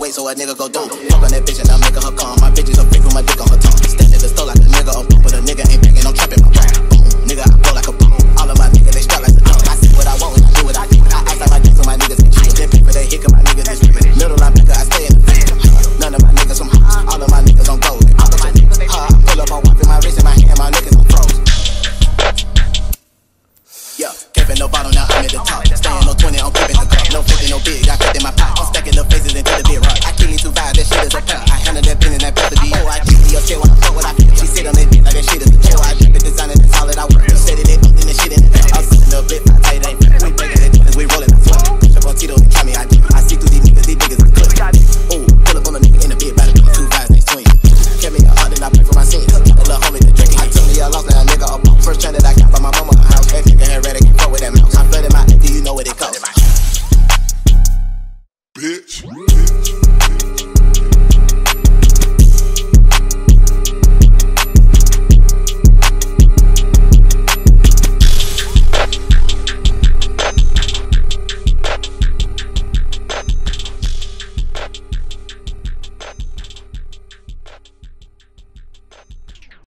wait so a nigga go dumb. Fuck on that bitch and I'm making her come. My bitch is a freak with my dick on her tongue.